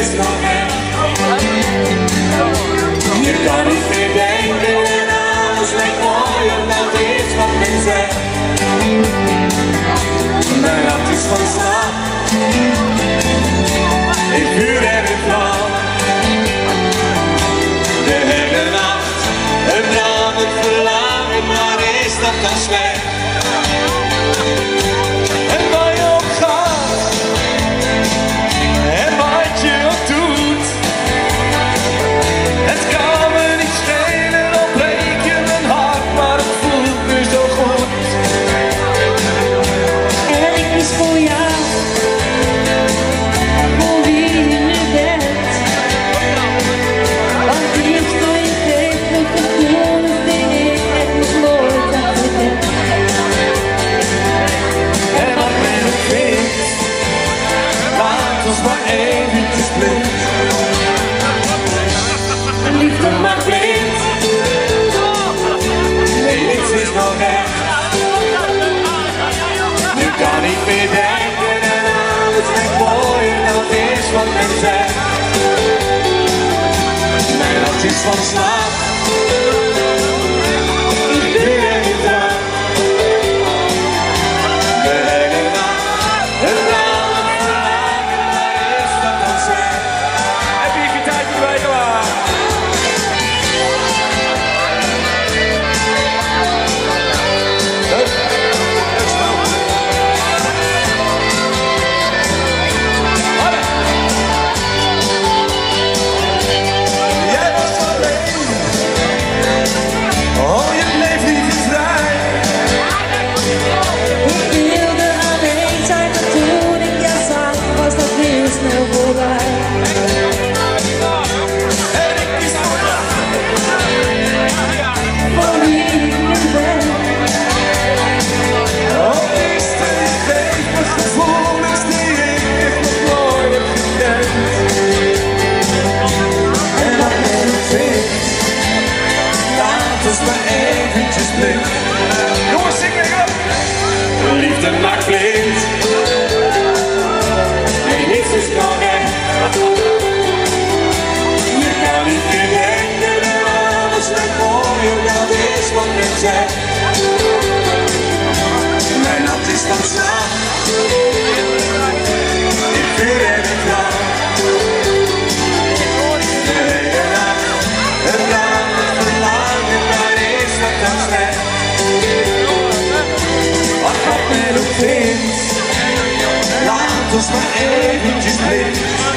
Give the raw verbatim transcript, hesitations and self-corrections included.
is nog echt. Je kan niet meer denken en alles lijkt mooier dan dit wat men zegt. Mijn hart is van slaap, in vuur en in vlam. De hele nacht, het brand, het verlangen, maar is dat dan slecht? En waar je ook gaat, en wat je ook doet, het kan me niet schelen, al breek je mijn hart, maar het voelt nu zo goed. En ik kies voor jou, voor wie je nu bent. Want die liefde die je geeft, het gevoel, dat vind ik echt nog nooit had gekend. En wat men ook vindt, laat ons maar eventjes blind. Liefde maakt blind, nee, niets is nog echt. Je kan niet meer denken en alles lijkt mooier, dat is wat men zegt. Mijn hart is van slaap, in vuur en in vlam. De hele nacht, het brand, het verlangen, waar is dat dan zeg? Heb je je tijd erbij klaar? Jij was alleen, oh je bleef niet vrij. Ik wilde alleen zijn, maar toen ik jou zag, was dat heel snel voorbij. En ik kies voor jou, Voor wie ik nu ben. oh liefde, je geeft me gevoelens die ik echt nog nooit heb gekend. En wat men ook vindt, laat ons maar eventjes blind. Jongens, zing mee op! Liefde maakt blind, nee, niets is nog echt. Je kan niet meer denken en alles lijkt mooier, dat is wat men zegt. Mijn hart is van slaap, in vuur en in vlam. De hele nacht, het brand, het verlangen, waar is dat dan slecht? Wat God men ook vindt, laat ons maar eventjes blind.